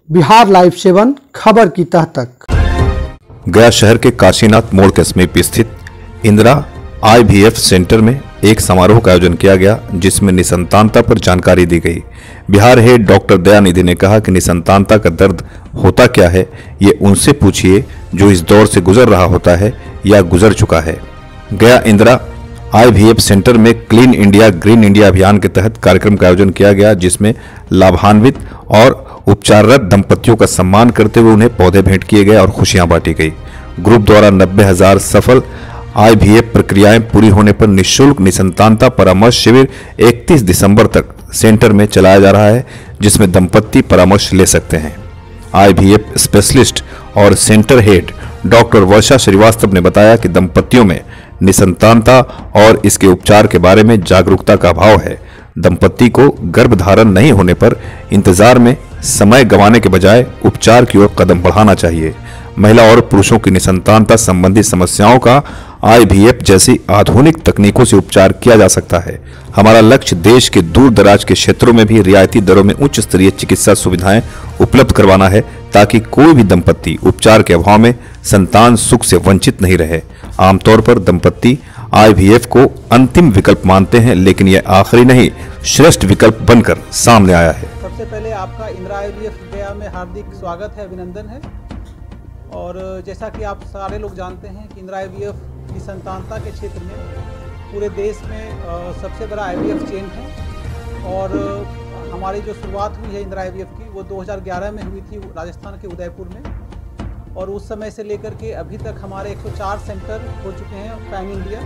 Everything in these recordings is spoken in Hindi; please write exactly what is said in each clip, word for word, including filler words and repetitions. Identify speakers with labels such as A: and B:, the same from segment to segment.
A: बिहार लाइव सेवन खबर की तह तक।
B: गया शहर के काशीनाथ मोड़ के समीप स्थित इंदिरा आईवीएफ सेंटर में एक समारोह का आयोजन किया गया, जिसमें निसंतानता पर जानकारी दी गई। बिहार हेड डॉक्टर दयानिधि ने कहा कि निसंतानता का दर्द होता क्या है, ये उनसे पूछिए जो इस दौर से गुजर रहा होता है या गुजर चुका है। गया इंदिरा आईवीएफ सेंटर में क्लीन इंडिया ग्रीन इंडिया अभियान के तहत कार्यक्रम का आयोजन किया गया, जिसमें लाभान्वित और उपचाररत दंपतियों का सम्मान करते हुए उन्हें पौधे भेंट किए गए और खुशियां बांटी गई। ग्रुप द्वारा नब्बे हजार सफल आईवीएफ प्रक्रियाएं पूरी होने पर निःशुल्क निसंतानता परामर्श शिविर इकतीस दिसंबर तक सेंटर में चलाया जा रहा है, जिसमें दंपति परामर्श ले सकते हैं। आईवीएफ स्पेशलिस्ट और centre head doctor Varsha Srivastava ने बताया कि दंपतियों में निसंतानता और इसके उपचार के बारे में जागरूकता का अभाव है। दंपति को गर्भधारण नहीं होने पर इंतजार में समय गंवाने के बजाय उपचार की ओर कदम बढ़ाना चाहिए। महिला और पुरुषों की निसंतानता संबंधी समस्याओं का आईवीएफ जैसी आधुनिक तकनीकों से उपचार किया जा सकता है। हमारा लक्ष्य देश के दूर दराज के क्षेत्रों में भी रियायती दरों में उच्च स्तरीय चिकित्सा सुविधाएं उपलब्ध करवाना है, ताकि कोई भी दंपति उपचार के अभाव में संतान सुख से वंचित नहीं रहे। आमतौर पर दंपति आईवीएफ को अंतिम विकल्प मानते हैं, लेकिन यह आखिरी नहीं, श्रेष्ठ विकल्प बनकर सामने आया है।
C: सबसे पहले आपका इंदिरा आईवीएफ गया में हार्दिक स्वागत है, अभिनंदन है। और जैसा कि आप सारे लोग जानते हैं कि इंदिरा आईवीएफ निसंतानता के क्षेत्र में पूरे देश में सबसे बड़ा आईवीएफ चेन है। और हमारी जो शुरुआत हुई है इंदिरा आईवीएफ की, वो दो हज़ार ग्यारह में हुई थी राजस्थान के उदयपुर में। और उस समय से लेकर के अभी तक हमारे एक सौ चार सेंटर हो चुके हैं पैन इंडिया।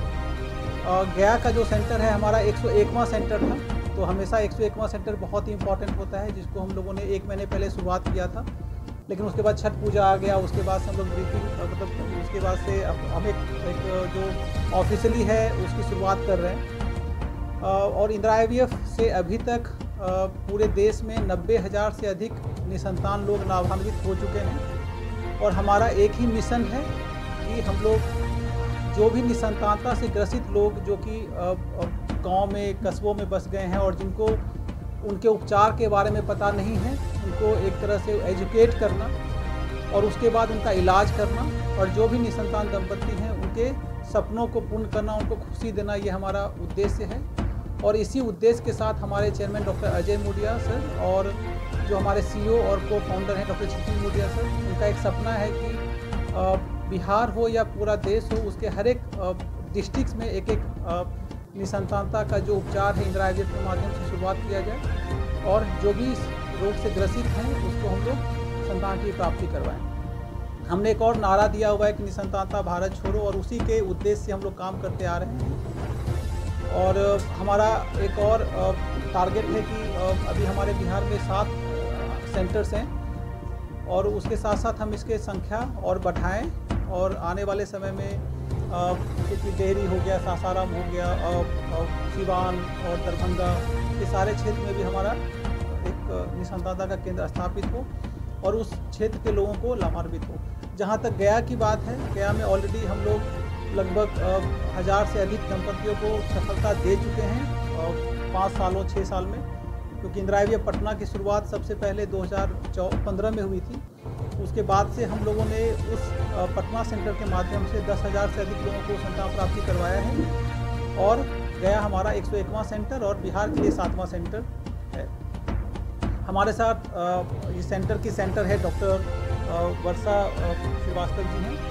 C: गया का जो सेंटर है हमारा एक सौ एकवां सेंटर था, तो हमेशा एक सौ एकवां सेंटर बहुत ही इंपॉर्टेंट होता है, जिसको हम लोगों ने एक महीने पहले शुरुआत किया था। लेकिन उसके बाद छठ पूजा आ गया, उसके बाद से हम लोग ब्रीफिंग मतलब उसके बाद से अब हम एक, एक जो ऑफिशियली है उसकी शुरुआत कर रहे हैं। और इंदिरा आईवीएफ से अभी तक पूरे देश में नब्बे हज़ार से अधिक निसंतान लोग लाभान्वित हो चुके हैं। और हमारा एक ही मिशन है कि हम लोग जो भी निसंतानता से ग्रसित लोग जो कि गांव में कस्बों में बस गए हैं और जिनको उनके उपचार के बारे में पता नहीं है, उनको एक तरह से एजुकेट करना और उसके बाद उनका इलाज करना, और जो भी निसंतान दंपति हैं उनके सपनों को पूर्ण करना, उनको खुशी देना, ये हमारा उद्देश्य है। और इसी उद्देश्य के साथ हमारे chairman doctor Ajay Murdia sir और जो हमारे सीईओ और को फाउंडर हैं डॉक्टर छितिन मूडिया सर, उनका एक सपना है कि बिहार हो या पूरा देश हो, उसके हर एक डिस्ट्रिक्ट में एक एक निसंतानता का जो उपचार है इंदिरा आईवीएफ के माध्यम से शुरुआत किया जाए, और जो भी इस रोग से ग्रसित हैं उसको हम लोग संतान की प्राप्ति करवाएं। हमने एक और नारा दिया हुआ है कि निसंतानता भारत छोड़ो, और उसी के उद्देश्य से हम लोग काम करते आ रहे हैं। और हमारा एक और टारगेट है कि अभी हमारे बिहार में सात सेंटर्स हैं, और उसके साथ साथ हम इसके संख्या और बढ़ाएं, और आने वाले समय में जैसे डेहरी हो गया, सासाराम हो गया, सिवान और दरभंगा, ये सारे क्षेत्र में भी हमारा एक निसंतानता का केंद्र स्थापित हो और उस क्षेत्र के लोगों को लाभान्वित हो। जहाँ तक गया की बात है, गया में ऑलरेडी हम लोग लगभग हज़ार से अधिक दंपतियों को सफलता दे चुके हैं पाँच सालों छः साल में, क्योंकि इंदिरा आईवीएफ पटना की शुरुआत सबसे पहले दो हज़ार पंद्रह में हुई थी। उसके बाद से हम लोगों ने उस पटना सेंटर के माध्यम से दस हज़ार से अधिक लोगों को संतान प्राप्ति करवाया है। और गया हमारा एक सौ एकवां सेंटर और बिहार के लिए सातवां सेंटर है। हमारे साथ इस सेंटर की सेंटर है डॉक्टर वर्षा श्रीवास्तव जी हैं।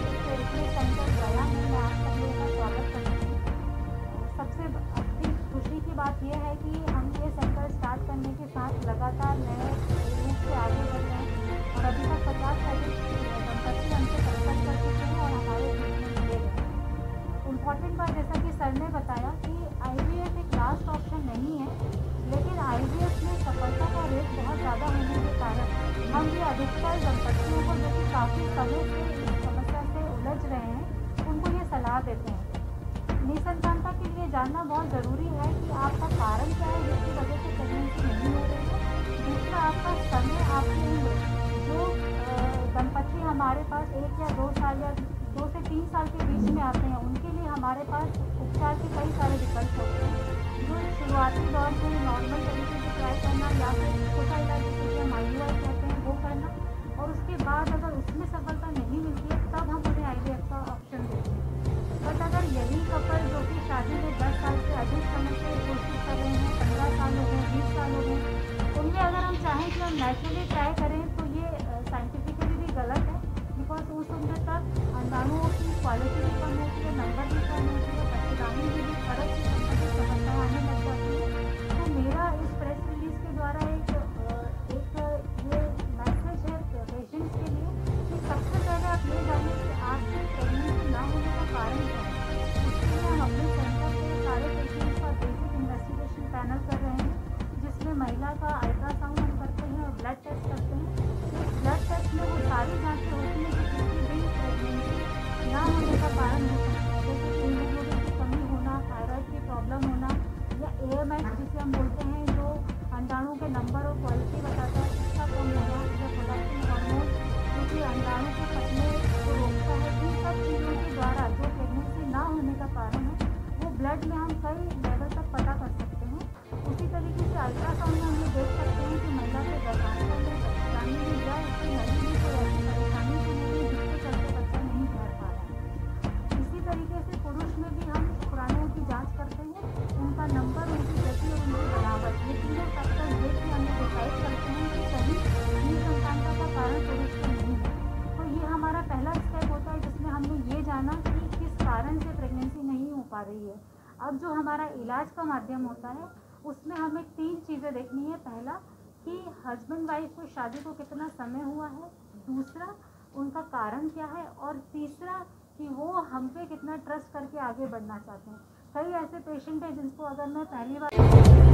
D: सबसे अच्छी खुशी की बात यह है कि हम ये सेंटर स्टार्ट करने के साथ लगातार नए रूप से आगे बढ़ रहे हैं, और अभी तक पचास से अधिक दंपति हमसे संपर्क कर चुके हैं और हमारे ट्रीटमेंट ले रहे हैं। इम्पॉर्टेंट बात, जैसा कि सर ने बताया कि आईवीएफ एक लास्ट ऑप्शन नहीं है, लेकिन आईवीएफ में सफलता का रेट बहुत ज़्यादा होने के कारण हम ये अधिकतर दंपतियों को जो कि काफ़ी समय से इस समस्या से उलझ रहे हैं, उनको ये सलाह देते हैं। निसंतानता के लिए जानना बहुत ज़रूरी है कि आपका कारण क्या है जिसकी वजह से प्रेगनेंसी नहीं हो रही है। दूसरा, आपका समय, आपकी उम्र। जो दंपति हमारे पास एक या दो साल या दो से तीन साल के बीच में आते हैं, उनके लिए हमारे पास उपचार के कई सारे विकल्प होते हैं, जो शुरुआती दौर में नॉर्मल तरीके से ट्राई करना या फिर छोटा इलाज जिसे हम आई यू आई कहते हैं वो कर हम नेचुरली ट्राई करें तो ये साइंटिफिकली भी गलत है, बिकॉज उस उम्र तक अंडाणुओं की क्वालिटी भी कम होती है, नंबर भी कम होती है, बच्चेदानी में भी फर्क की संबंधित समस्याएं आने लग जाती है। तो मेरा इस प्रेस रिलीज के द्वारा एक एक ये मैसेज है पेशेंट्स के लिए कि सबसे पहले आप ये जानिए कि आपकी प्रेगनेंसी ना होने का कारण क्या है। उसके लिए हम अपने सेंटर के सारे पेशेंट्स का बेसिक इन्वेस्टिगेशन पैनल कर रहे हैं, जिसमें महिला का अल्ट्रासाउंड हम करते हैं और ब्लड टेस्ट करते हैं। इस ब्लड टेस्ट में वो सारी जांचें होती हैं कि किसी भी प्रेगनेंसी ना होने का कारण हो सकता है, जैसे कि हीमोग्लोबिन की कमी होना, थायराइड की प्रॉब्लम होना, या ए एम एच जिसे हम बोलते हैं जो अंडाणु के नंबर और क्वालिटी बताता है उसका कम होना, या प्रोडक्टिव हार्मोन जो कि अंडाणु के फटने को रोकता है। इन सब चीज़ों के द्वारा जो प्रेगनेंसी ना होने का कारण है वो ब्लड में हम कई लेवल तक पता कर सकते हैं। उसी तरीके से अल्ट्रासाउंड में हम ये देख सकते हैं कि महिला के गर्भाशय में बच्चेदानी में या उसकी नली में कोई ऐसी परेशानी तो नहीं है जिसके चलते बच्चा नहीं ठहर पा रहा है। इसी तरीके से पुरुष में भी हम शुक्राणुओं की जांच करते हैं, उनका नंबर, उनकी गति और उनकी बनावट, ये तीनों फैक्टर देख के हम डिसाइड करते हैं कि कहीं निसंतानता का कारण पुरुष में नहीं है। तो ये हमारा पहला स्टेप होता है जिसमें हमने ये जाना कि किस कारण से प्रेगनेंसी नहीं हो पा रही है। अब जो हमारा इलाज का माध्यम होता है उसमें हमें तीन चीज़ें देखनी है। पहला कि हस्बैंड वाइफ को शादी को कितना समय हुआ है, दूसरा उनका कारण क्या है, और तीसरा कि वो हम पे कितना ट्रस्ट करके आगे बढ़ना चाहते हैं। कई ऐसे पेशेंट हैं जिनको अगर मैं पहली बार